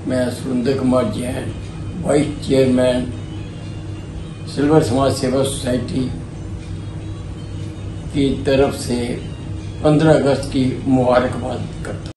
मैं Surendra Kumar Jain, vice chairman silver Samaj Seva society की तरफ से 15 अगस्त की मुबारकबाद करता हूँ।